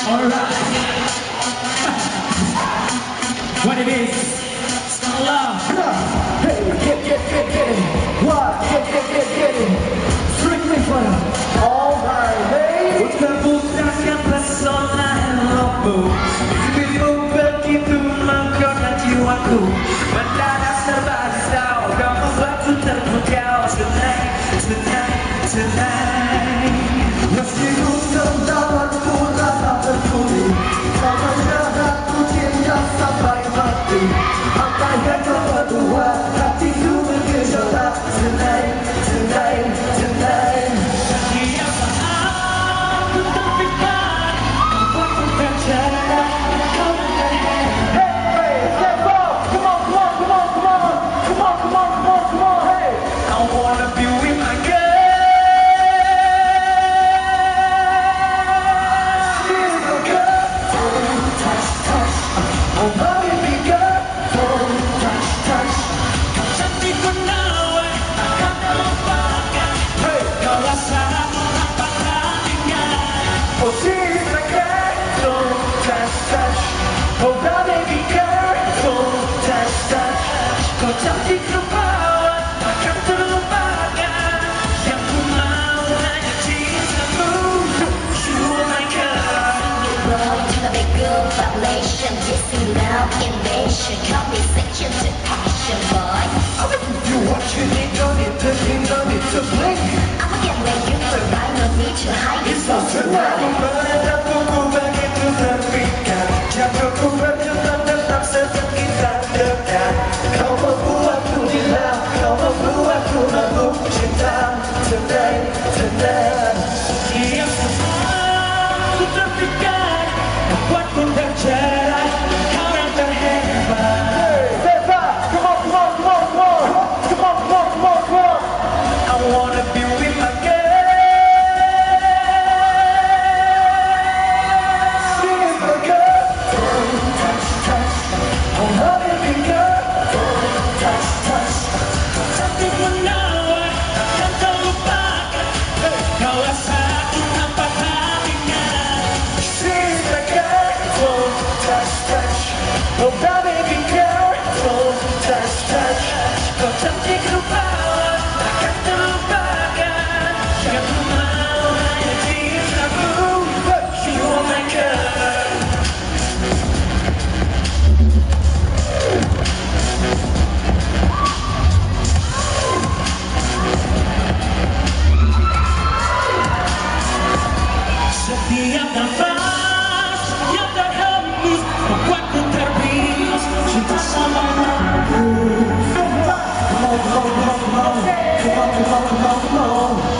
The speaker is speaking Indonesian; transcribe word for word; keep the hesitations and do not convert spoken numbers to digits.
Alright. What it is? Love. Hey, get, get, get, get it. What? Get, get, get, get it. Strictly fun. Alright, hey. Bukan bukan pesona hellomu. Itu begitu menggoda jiwaku. Mendadak serba risau dan membuatku terpukau. Tonight, tonight, tonight. Meski ku terdawarku rasa tertuli, samanya aku cinta sampai mati. Apa yang kau berdua, hatiku bergejolak. Tonight, tonight, tonight. Setiap saat ku terpikat, membuatku tercera. Kau terhebat. Hey, step up! Come on, come on, come on, come on! Come on, come on, come on, come on, hey! I wanna be with my girl. Oh, baby girl, don't touch, touch. Cantik menawan, akan terlupakan. Hey, Kau rasa apa hatinya? oh, she's my girl, don't touch, touch. Oh, baby girl, don't touch, touch. Kau cantik rupawan, akan terlupakan. Yang ku mau hanya cintamu. You are my girl. Road to the big girl violation, kissing now invasion, conversation to passion, boy. You what you need, don't need to think, don't need to blink. I'ma get where you provide, no need to hide. It's not tonight. Menatapku begitu terpikat, jatuhku berjuang tetap sejak kita dekat. Kau membuatku gila, kau membuatku mabuk cinta. Tonight, tonight. Setiap saat ku terpikat, membuatku tercera. Kau yang terhebat. Hey, step up! Come on, come on, come on, come on! Come on, come on, come on, come on! I wanna be with my girl. She's my girl, don't touch, touch. Oh, baby girl, don't touch, touch. Cantik menawan, akan terlupakan. Kau rasa aku nampak hatinya. She's my girl, don't touch, touch. Oh, baby girl, don't touch, touch. Kau cantik rupawan, akan terlupakan. Yang ku mau hanya cintamu. You are my girl. Setiap nafas yang terhembus membuatku terbius cinta sama aku. Come on, come on, come on, come on. Come on, come on, come on, come on.